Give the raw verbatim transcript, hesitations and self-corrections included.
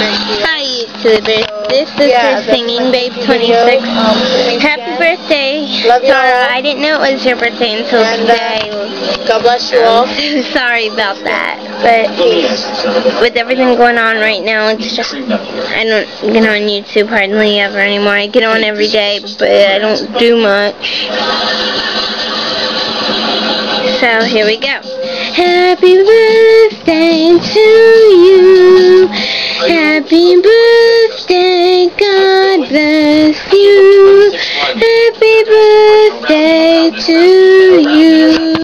Hi YouTubers, this is Yeah, Miss Singing Babe twenty-six. Um, Happy birthday, Love you Zara. all. I didn't know it was your birthday until And, uh, today. God bless you all. I'm so sorry about that, but with everything going on right now, it's just, I don't get on YouTube hardly ever anymore. I get on every day, but I don't do much. So here we go. Happy birthday to you. Happy birthday, God bless you. Happy birthday to you.